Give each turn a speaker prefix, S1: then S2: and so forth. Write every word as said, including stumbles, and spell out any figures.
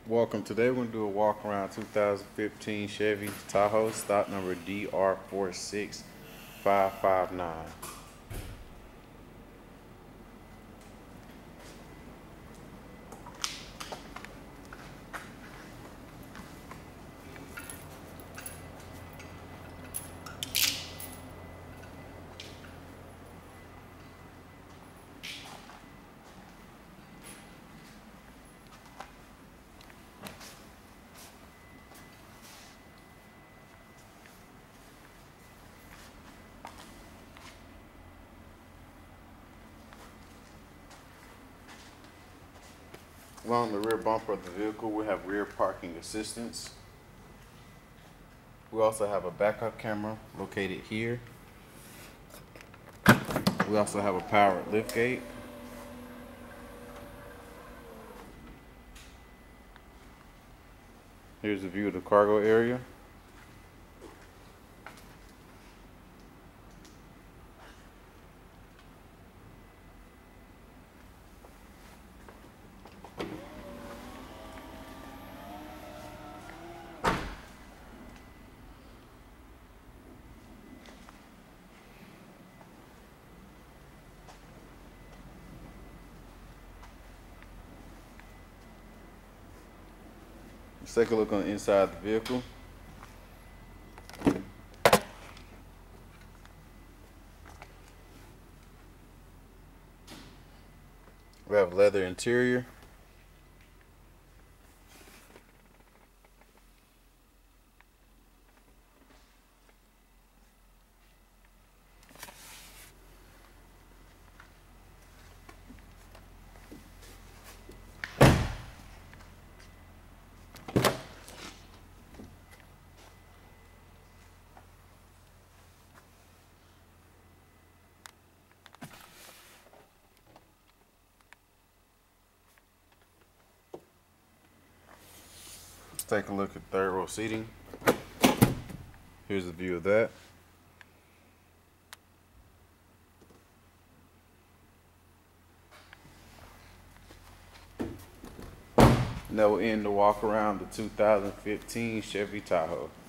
S1: Welcome. Today we're going to do a walk around two thousand fifteen Chevy Tahoe, stock number D R four six five five nine. Along the rear bumper of the vehicle, we have rear parking assistance. We also have a backup camera located here. We also have a powered liftgate. Here's a view of the cargo area. Let's take a look on the inside of the vehicle. We have leather interior. Let's take a look at third row seating. Here's a view of that. And that will end the walk around the two thousand fifteen Chevy Tahoe.